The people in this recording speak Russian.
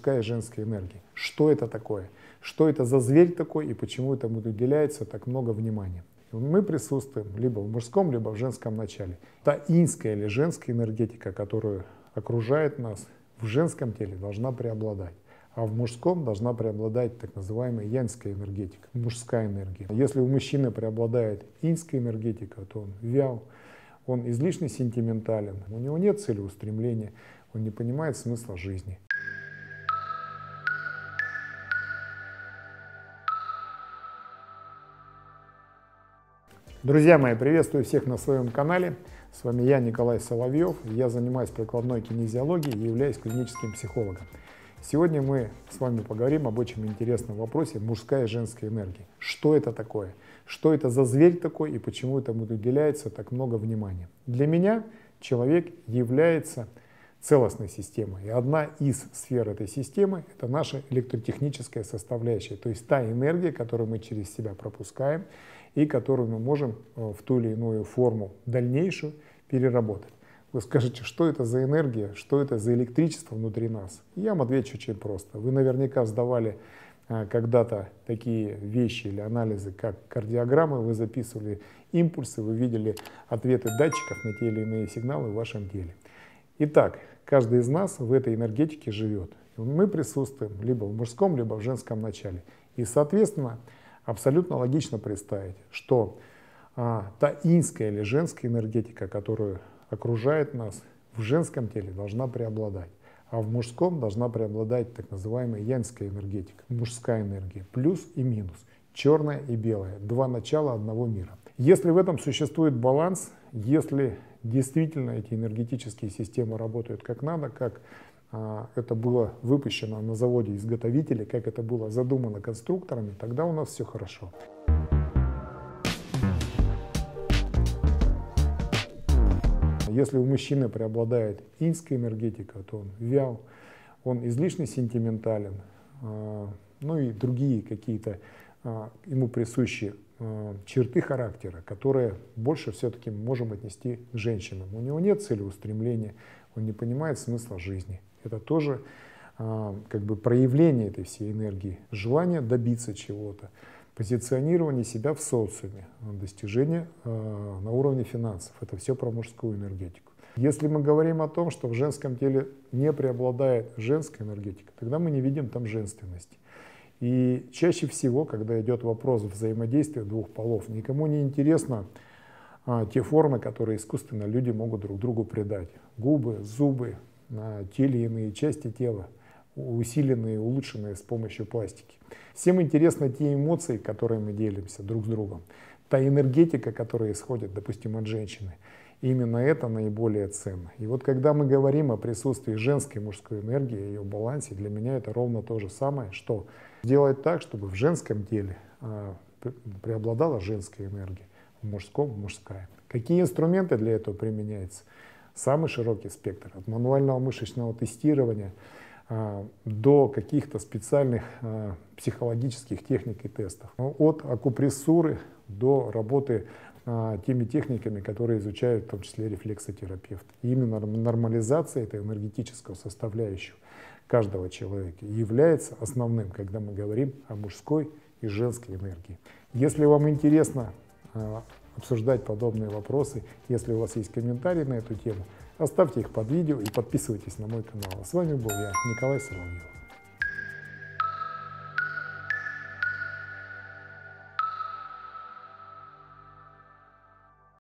мужская и женская энергия. Что это такое? Что это за зверь такой и почему этому уделяется так много внимания? Мы присутствуем либо в мужском, либо в женском начале. Та иньская или женская энергетика, которая окружает нас, в женском теле должна преобладать. А в мужском должна преобладать так называемая яньская энергетика, мужская энергия. Если у мужчины преобладает иньская энергетика, то он вял, он излишне сентиментален, у него нет целеустремления, он не понимает смысла жизни. Друзья мои, приветствую всех на своем канале. С вами я, Николай Соловьев. Я занимаюсь прикладной кинезиологией и являюсь клиническим психологом. Сегодня мы с вами поговорим об очень интересном вопросе мужская и женская энергия. Что это такое? Что это за зверь такой и почему этому уделяется так много внимания? Для меня человек является целостной системой. И одна из сфер этой системы — это наша электротехническая составляющая, то есть та энергия, которую мы через себя пропускаем и которую мы можем в ту или иную форму дальнейшую переработать. Вы скажете, что это за энергия, что это за электричество внутри нас? Я вам отвечу очень просто. Вы наверняка сдавали когда-то такие вещи или анализы, как кардиограммы, вы записывали импульсы, вы видели ответы датчиков на те или иные сигналы в вашем теле. Итак, каждый из нас в этой энергетике живет. Мы присутствуем либо в мужском, либо в женском начале. И, соответственно, абсолютно логично представить, что та иньская или женская энергетика, которая окружает нас, в женском теле должна преобладать, а в мужском должна преобладать так называемая яньская энергетика, мужская энергия, плюс и минус, черное и белое, два начала одного мира. Если в этом существует баланс, если действительно эти энергетические системы работают как надо, как это было выпущено на заводе-изготовителе, как это было задумано конструкторами, тогда у нас все хорошо. Если у мужчины преобладает иньская энергетика, то он вял, он излишне сентиментален, ну и другие какие-то ему присущие черты характера, которые больше все-таки можем отнести к женщинам. У него нет целеустремления, он не понимает смысла жизни. Это тоже как бы проявление этой всей энергии, желание добиться чего-то, позиционирование себя в социуме, достижение на уровне финансов. Это все про мужскую энергетику. Если мы говорим о том, что в женском теле не преобладает женская энергетика, тогда мы не видим там женственности. И чаще всего, когда идет вопрос взаимодействия двух полов, никому не интересно те формы, которые искусственно люди могут друг другу придать. Губы, зубы, те или иные части тела, усиленные, улучшенные с помощью пластики. Всем интересны те эмоции, которые мы делимся друг с другом, та энергетика, которая исходит, допустим, от женщины. Именно это наиболее ценно. И вот когда мы говорим о присутствии женской и мужской энергии, ее балансе, для меня это ровно то же самое, что сделать так, чтобы в женском теле преобладала женская энергия, в мужском — мужская. Какие инструменты для этого применяются? Самый широкий спектр, от мануального мышечного тестирования до каких-то специальных психологических техник и тестов. От акупрессуры до работы теми техниками, которые изучают в том числе рефлексотерапевты. И именно нормализация этой энергетического составляющего каждого человека является основным, когда мы говорим о мужской и женской энергии. Если вам интересно обсуждать подобные вопросы, если у вас есть комментарии на эту тему, оставьте их под видео и подписывайтесь на мой канал. А с вами был я, Николай Соловьев.